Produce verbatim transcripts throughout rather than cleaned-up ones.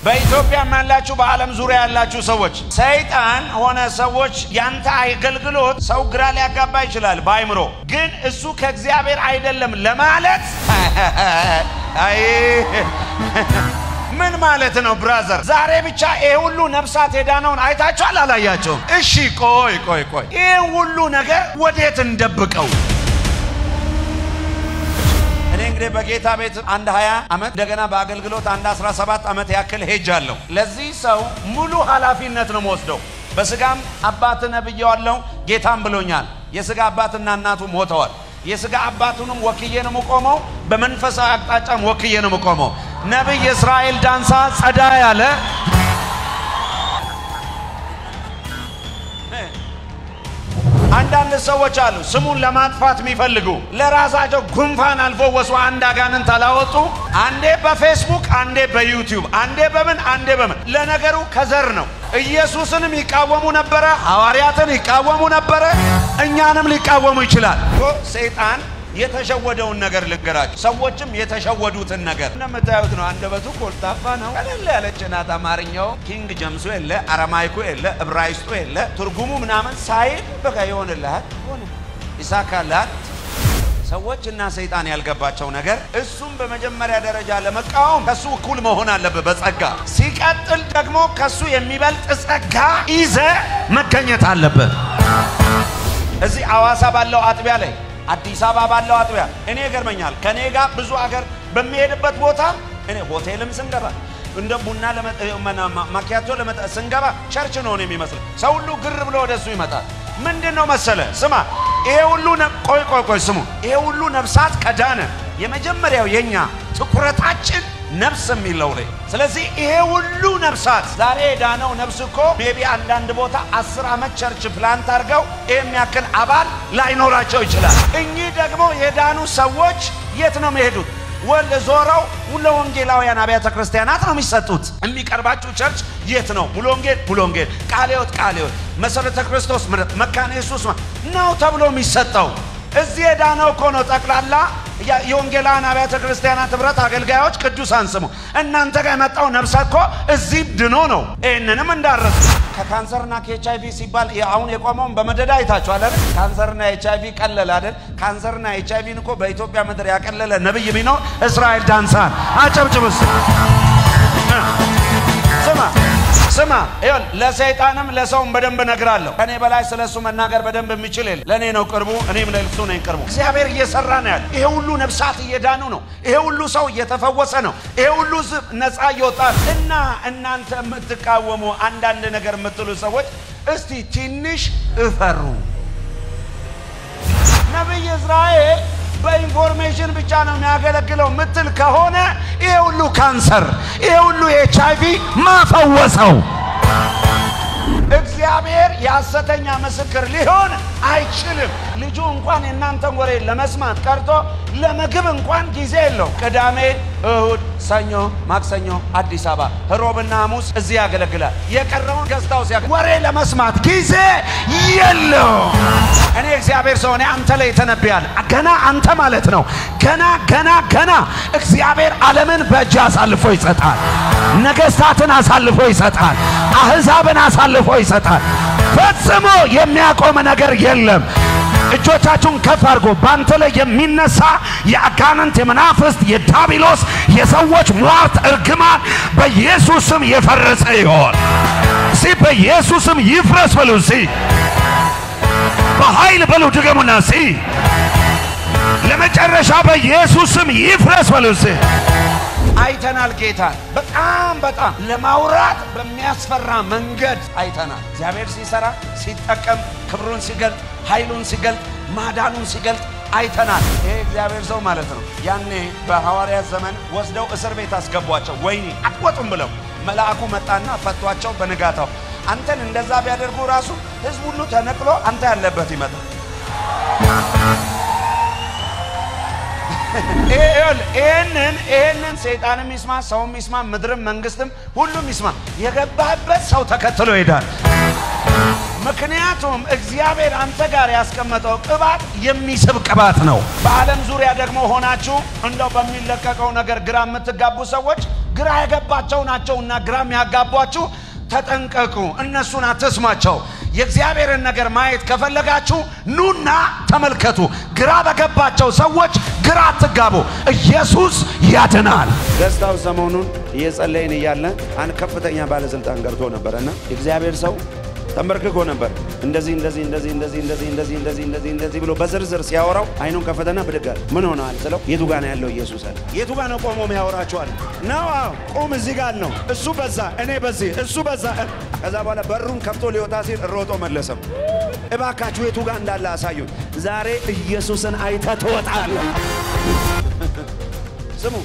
በኢትዮጵያ ማላችሁ በዓለም ዙሪያ ያላችሁ ሰዎች ሰይጣን ሆነ ሰዎች ያንተ አገልግሎት ሰው ግራ ሊያጋባ ይችላል ባይምሮ ግን እሱ ከእግዚአብሔር አይደለም ለማለት አይ ምን ማለት ነው ብራዘር ዛሬ ብቻ ይሄ ሁሉ ነፍሳት ሄዳነውን አይታችኋል አላያችሁም እሺ ቆይ ቆይ ቆይ ይሄ ሁሉ ነገር ወዴት እንደብቀው እኔ እንግዲህ በጌታ ቤት አንድ ሃያ አመት እንደገና በአገልግሎት አንድ አስራ ሰባት አመት ያክል ሄጃለሁ ለዚህ ሰው ሙሉ ኃላፊነት ነው ወስደው በስጋም አባት ነብያው ጌታም ብሎኛል የስጋ አባትና እናቱ ሞተዋል የስጋ አባቱንም ወክዬ ነው ቆመው በመንፈሳዊ አቅጣጫም ወክዬ ነው ቆመው ነብይ እስራኤል ዳንሳ ጸዳ ያለ አንዳንድ ሰዎች አሉ ስሙን ለማጥፋት የሚፈልጉ ለራሳቸው ጉንፋን አልፈወሱ አንድ አጋንን ተላወጡ አንዴ በፌስቡክ አንዴ በዩቲዩብ አንዴ በምን አንዴ በምን ለነገሩ ከዘር ነው ኢየሱስንም ይቃወሙ ነበር ሐዋርያትን ይቃወሙ ነበር እኛንም ሊቃወሙ ይችላል ሰይጣን የተሸወደውን ነገር ልንገራችሁ ሰዎችም የተሸወዱትን ነገር እንደምታዩት ነው አንደበቱ ኮልታፋ ነው ቀለል ያለችና አማርኛው ኪንግ ጀምሱ የለ አራማይኩ የለ ዕብራይስጡ የለ ትርጉሙ ምናምን ሳይል በቃ ይሆንልሃል ሆነ ይሳካላል ሰዎችና ሰይጣን ያልገባቸው ነገር እሱም በመጀመሪያ ደረጃ ለመቃወም ከሱ እኩል መሆን አለበት በጸጋ ሲቀጥል ደግሞ ከሱ የሚበልጥ ጸጋ ይዘ መገኘት አለበት እዚህ አዋሳ ባለው አጥቢያ ላይ አዲስ አበባ ባለው አጥቢያ እኔ ገርመኛል ከኔ ጋር ብዙ አገር በሚሄድበት ቦታ እኔ ሆቴልም ስንገባ እንደ ቡና ለመጠመና ማኪያቶ ለመጠ ስንገባ ቸርች ነው የሚመስል ሰው ሁሉ ግር ብሎ ወደሱ ይመጣል ምንድነው መሰለ ስማ ይሄ ሁሉ ቆይ ቆይ ቆይ ስሙ ይሄ ሁሉ ነፍሳት ከዳነ የመጀመሪያው የኛ ትኩረታችን ነፍስ የሚለው ላይ ስለዚህ ይሄ ሁሉ ነፍሳት ዛሬ ዳነው ነፍስኮ ሜቢ አንዳንድ ቦታ አስር አመት ቸርች ፕላንት አርገው የሚያክል አባል ላይኖራቸው ይችላል እኚህ ደግሞ የዳኑ ሰዎች የት ነው የሚሄዱት ወል ዞረው ሙሉ ወንጌላውያን አብያተ ክርስቲያናት ነው የሚሰጡት የሚቀርባችሁ ቸርች የት ነው ሙሉ ወንጌል ሙሉ ወንጌል ቃልዮት ቃልዮት መሰረተ ክርስቶስ መካነ ኢየሱስ ነው ተብሎ የሚሰጠው እዚህ ዳነው ኮኖ ጠቅላላ የወንጌላውያን አብያተ ክርስቲያናት ህብረት አገልጋዮች ቅዱሳን ስሙ እናንተ ጋር መጣው ነፍሳኮ እዚህ ድኖ ነው እነንም እንዳረሱ ከካንሰርና ከኤችአይቪ ሲባል አሁን የቆመው በመደዳ አይታችኋል አይደል ካንሰርና ኤችአይቪ ቀለለ አይደል ካንሰርና ኤችአይቪን እኮ በኢትዮጵያ ምድር ያቀለለ ነብይ ቢኖር እስራኤል ዳንሳን አጨብጭብስ ስማ ስማ ይሁን ለሰይጣንም ለሰውም በደንብ ነግራለሁ ከኔ በላይ ስለሱ መናገር በደንብ የሚችል ለኔ ነው ቅርቡ እኔም ለሱ ነኝ ቅርቡ እግዚአብሔር እየሰራ ነው ያለ ይሄ ሁሉ ነፍሳት እየዳኑ ነው ይሄ ሁሉ ሰው እየተፈወሰ ነው ይሄ ሁሉ ነፃ እየወጣ እና እናንተ የምትቃወሙ አንዳንድ ነገር የምትሉ ሰዎች እስቲ ትንሽ እፈሩ ነብይ እስራኤል በኢንፎርሜሽን ብቻ ነው የሚያገለግለው ምትል ከሆነ ይሄ ሁሉ ካንሰር ይሄ ሁሉ ኤችአይቪ ማፈወሰው እግዚአብሔር ያሰተኛ መስክር ሊሆን አይችልም ልጁ እንኳን እናንተን ወሬ ለመስማት ቀርቶ ለምግብ እንኳን ጊዜ የለው ቅዳሜ እሁድ ሰኞ ማክሰኞ አዲስ አበባ ሮብና ሐሙስ እዚህ ያገለግላል የቀረውን ገዝታው ሲያገ ወሬ ለመስማት ጊዜ የለው እኔ እግዚአብሔር ሰው እኔ አንተ ላይ ተነብያል ገና አንተ ማለት ነው ገና ገና ገና እግዚአብሔር ዓለምን በእጅ አሳልፎ ይሰጣል ነገስታትን አሳልፎ ይሰጣል አህዛብን አሳልፎ ይሰጣል ፈጽሞ የሚያቆም ነገር የለም እጆቻችሁን ከፍ አድርጉ ባንተ ላይ የሚነሳ የአጋንንት የመናፍስት የዳቢሎስ የሰዎች ሟርት እርግማን በኢየሱስ ስም የፈረሰ ይሆን ሲ በኢየሱስ ስም ይፍረስ በሉ ሲ በኃይል በሉ ድገሙና ሲ ለመጨረሻ በኢየሱስ ስም ይፍረስ በሉ ሲ አይተናል ጌታ በጣም በጣም ለማውራት በሚያስፈራ መንገድ አይተናል እግዚአብሔር ሲሰራ ሲጠቀም ክብሩን ሲገልጥ ኃይሉን ሲገልጥ ማዳኑን ሲገልጥ አይተናል ይሄ እግዚአብሔር ሰው ማለት ነው ያኔ በሐዋርያት ዘመን ወስደው እስር ቤት አስገቧቸው ወይኒ አጥወጡም ብለው መልአኩ መጣና ፈቷቸው በንጋታው አንተን እንደዛ ቢያደርጉ ራሱ ህዝብ ሁሉ ተነቅሎ አንተ ያለበት ይመጣ ኤል ኤንን ኤንን ሰይጣንም ይስማ ሰውም ይስማ ምድርም መንግስትም ሁሉም ይስማ የገባበት ሰው ተከትሎ ይሄዳል ምክንያቱም እግዚአብሔር አንተ ጋር ያስቀመጠው ቅባት የሚስብ ቅባት ነው በዓለም ዙሪያ ደግሞ ሆናችሁ እንደው በሚለቀቀው ነገር ግራ የምትጋቡ ሰዎች ግራ የገባቸው ናቸውና ግራም ያጋቧችሁ ተጠንቀቁ እነሱን አትስማቸው የእግዚአብሔርን ነገር ማየት ከፈለጋችሁ ኑና ተመልከቱ ግራ በገባቸው ሰዎች ግራ አትጋቡ ኢየሱስ ያድናል ደስታው ሰሞኑን እየጸለይን እያለ አንድ ከፍተኛ ባለስልጣን ገርቶ ነበርና እግዚአብሔር ሰው ተመርክኮ ነበር እንደዚህ እንደዚህ እንደዚህ እንደዚህ እንደዚህ እንደዚህ እንደዚህ እንደዚህ እንደዚህ ብሎ በዝርዝር ሲያወራው አይኑን ከፈተና ብድጋል ምን ሆነዋል ስለው የቱ ጋር ነው ያለው ኢየሱስ አለ የቱ ጋር ነው ቆሞ የሚያወራቸዋል ነው ቆም እዚህ ጋር ነው እሱ በዛ እኔ በዚህ እሱ በዛ ከዛ በኋላ በሩን ከፍቶ ሊወጣ ሲል ሮጦ መለሰም እባካችሁ የቱ ጋር እንዳለ አሳዩን ዛሬ ኢየሱስን አይተህ ትወጣለህ ስሙ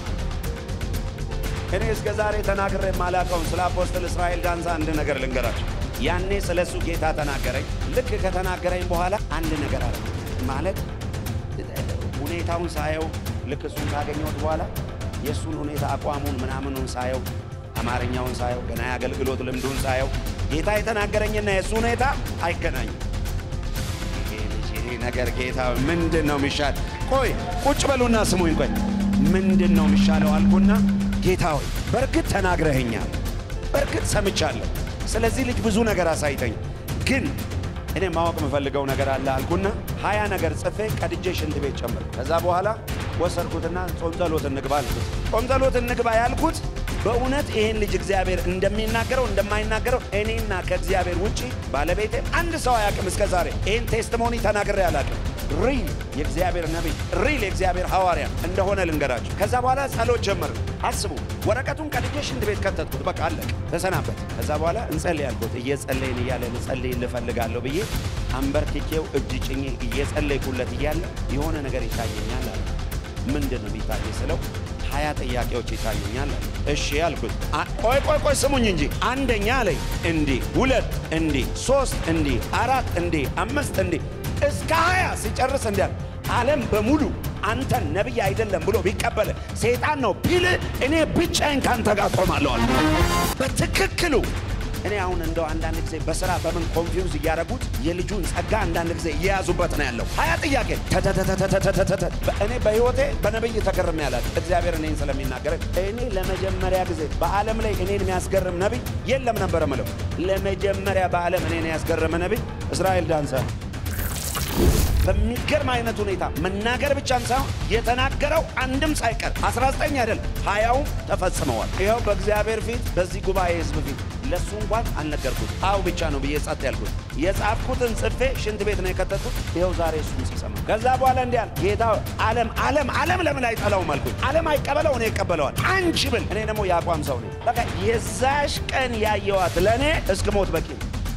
እኔ እስከ ዛሬ ተናግሬ ማላቀው ስለ አፖስትል እስራኤል ዳንሳ አንድ ነገር ልንገራችሁ ያኔ ስለሱ ጌታ ተናገረኝ ልክ ከተናገረኝ በኋላ አንድ ነገር አለ ማለት ሁኔታውን ሳየው ልክ እሱን ካገኘሁት በኋላ የሱን ሁኔታ አቋሙን ምናምኑን ሳየው አማርኛውን ሳየው ገና ያገልግሎት ልምዱን ሳየው ጌታ የተናገረኝና የሱ ሁኔታ አይገናኝም ይሄ ነገር ጌታ ምንድነው የሚሻል ቆይ ቁጭ በሉና ስሙኝ ቆይ ምንድነው የሚሻለው አልኩና ጌታ ሆይ በርግጥ ተናግረኸኛል በርግጥ ሰምቻለሁ ስለዚህ ልጅ ብዙ ነገር አሳይተኝ ግን እኔ ማወቅ መፈልገው ነገር አለ አልኩና ሃያ ነገር ጽፌ ቀድጄ ሽንት ቤት ጨምር ከዛ በኋላ ወሰርኩትና ጾም ጸሎት እንግባ አልኩት ጾም ጸሎት እንግባ ያልኩት በእውነት ይሄን ልጅ እግዚአብሔር እንደሚናገረው እንደማይናገረው እኔና ከእግዚአብሔር ውጪ ባለቤቴ አንድ ሰው አያውቅም እስከ ዛሬ ይሄን ቴስቲሞኒ ተናግሬ አላውቅም ሪል የእግዚአብሔር ነብይ ሪል የእግዚአብሔር ሐዋርያ እንደሆነ ልንገራችሁ ከዛ በኋላ ጸሎት ጀመር አስቡ ወረቀቱን ቀድጄ ሽንት ቤት ከተትኩት በቃ አለቀ ተሰናበት ከዛ በኋላ እንጸልይ አልኩት እየጸለይን እያለ እንጸልይ ልፈልጋለሁ ብዬ አንበርክኬው እጅ ጭኜ እየጸለይኩለት እያለ የሆነ ነገር ይታየኛል አለ ምንድነው የሚታየኝ ስለው ሃያ ጥያቄዎች ይታዩኛል እሺ አልኩት ቆይ ቆይ ቆይ ስሙኝ እንጂ አንደኛ ላይ እንዲ ሁለት እንዲ ሶስት እንዲ አራት እንዲ አምስት እንዲ እስከ ሃያ ሲጨርስ እንዲያል ዓለም በሙሉ አንተ ነብይ አይደለም ብሎ ቢቀበል ሰይጣን ነው ቢል እኔ ብቻዬን ካንተ ጋር ቆማለሁ አለ በትክክሉ እኔ አሁን እንደው አንዳንድ ጊዜ በስራ በምን ኮንፊውዝ ያያረጉት የልጁን ጸጋ አንዳንድ ጊዜ ያያዙበት ነው ያለው ሃያ ጥያቄ ተተተተተተተተ እኔ በህይወቴ በነብይ ተገርም ያላል እግዚአብሔር እኔን ስለሚናገር እኔ ለመጀመሪያ ጊዜ በዓለም ላይ እኔን የሚያስገርም ነብይ የለም ነበር ማለት ለመጀመሪያ በዓለም እኔን ያስገርም ነብይ እስራኤል ዳንሳ በሚገርም አይነት ሁኔታ መናገር ብቻ ሳይሆን የተናገረው አንድም ሳይቀር አስራ ዘጠኝ አይደል ሃያው ተፈጽመዋል ይሄው በእግዚአብሔር ፊት በዚህ ጉባኤ ህዝብ ፊት ለሱ እንኳን አልነገርኩት አው ብቻ ነው በየጻት ያልኩት የጻፍኩትን ጽፌ ሽንት ቤት ነው የከተቱት ይሄው ዛሬ እሱን ሲሰማ ከዛ በኋላ እንዲያል ጌታ ዓለም ዓለም ዓለም ለምን አይጠላው ማልኩት ዓለም አይቀበለው እኔ ይቀበለዋል አንቺ ብል እኔ ደግሞ ያቋም ሰው ነኝ በቃ የዛሽ ቀን ያየዋት ለኔ እስከሞት በቂ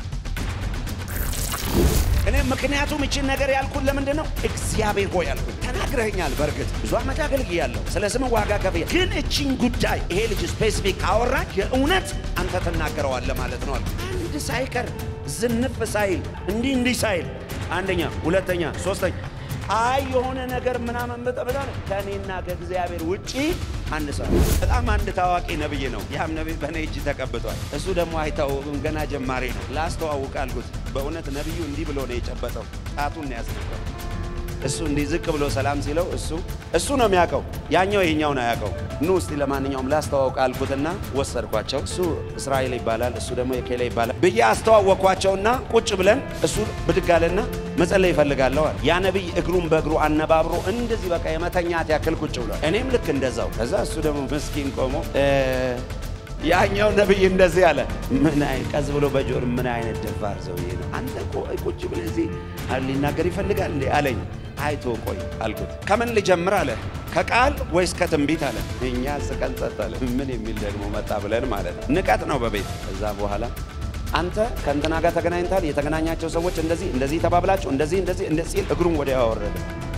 እኔ ምክንያቱም እቺ ነገር ያልኩት ለምንድነው እግዚአብሔር ሆይ ያልኩት ተናግረኛል በርግጥ ብዙ አመት አገልግያለሁ ስለስም ዋጋ ከፍዬ ግን እቺን ጉዳይ ይሄ ልጅ ስፔሲፊክ አወራ የእውነት አንተ ተናገረዋለህ ማለት ነው አንድ ሳይቀር ዝንፍ ሳይል እንዲ እንዲ ሳይል አንደኛ ሁለተኛ ሶስተኛ አይ የሆነ ነገር ምናምን በተበዳለ ከኔና ከእግዚአብሔር ውጪ አንድ ሰው በጣም አንድ ታዋቂ ነብይ ነው ያም ነብይ በኔ እጅ ተቀብቷል እሱ ደግሞ አይታወቅም ገና ጀማሪ ነው ላስተዋውቅ አልኩት በእውነት ነብዩ እንዲ ብሎ ነው የጨበጠው ጣቱን ያስነካው እሱ እንዲ ዝቅ ብሎ ሰላም ሲለው እሱ እሱ ነው የሚያቀው ያኛው ይሄኛው ነው ያቀው ኑ እስቲ ለማንኛውም ላስተዋውቅ አልኩትና ወሰርኳቸው እሱ እስራኤል ይባላል እሱ ደግሞ የኬሌ ይባላል በያ አስተዋወቅኳቸውና ቁጭ ብለን እሱ ብድጋለና መጸለይ ይፈልጋለሁ ያ ነብይ እግሩን በእግሩ አነባብሮ እንደዚህ በቃ የመተኛት ያክል ቁጭ ብሏል እኔም ልክ እንደዛው ከዛ እሱ ደግሞ መስኪን ቆሞ ያኛው ነብይ እንደዚህ አለ ምን አይ ቀዝ ብሎ በጆር ምን አይነት ደፋር ሰው ይሄ ነው አንተ ቁጭ ብለህ እዚህ ሊናገር ይፈልጋል እንዴ አለኝ አይቶ ቆይ አልኩት ከምን ልጀምር አለ ከቃል ወይስ ከትንቢት አለ እኛ ስቀንጸት አለ ምን የሚል ደግሞ መጣ ብለን ማለት ንቀት ነው በቤት ከዛ በኋላ አንተ ከእንትና ጋር ተገናኝታል የተገናኛቸው ሰዎች እንደዚህ እንደዚህ ተባብላችሁ እንደዚህ እንደዚህ እንደዚህ እግሩን ወደ ያወረደ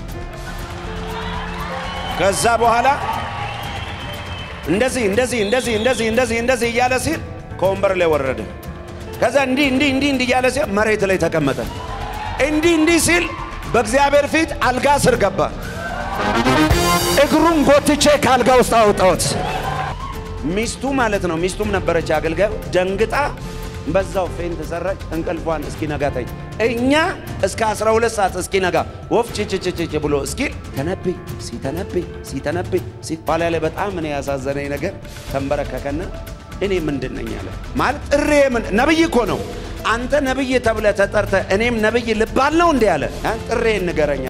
ከዛ በኋላ እንደዚህ እንደዚህ እንደዚህ እንደዚህ እንደዚህ እንደዚህ ያለ ሲል ኮምበር ላይ ወረደ ከዛ እንዲ እንዲ እንዲ እንዲ ያለ ሲል መሬት ላይ ተቀመጠ እንዲ እንዲ ሲል በእግዚአብሔር ፊት አልጋ ስር ገባ እግሩን ጎትቼ ካልጋ ውስጥ አውጣውት ሚስቱ ማለት ነው ሚስቱም ነበረች አገልጋዩ ደንግጣ በዛው ፌንት ተሰራች እንቅልፏን እስኪ ነጋተኝ እኛ እስከ አስራ ሁለት ሰዓት እስኪነጋ ወፍ ጭጭጭጭ ብሎ እስኪል ተነብይ ሲተነብይ ሲተነብይ ሲባል ያለ በጣም እኔ ያሳዘነኝ ነገር ተንበረከከና እኔ ምንድነኝ አለ ማለት ጥሬ ምን ነብይ እኮ ነው አንተ ነብይ ተብለ ተጠርተ እኔም ነብይ ልባል ነው እንዴ አለ ጥሬ ንገረኛ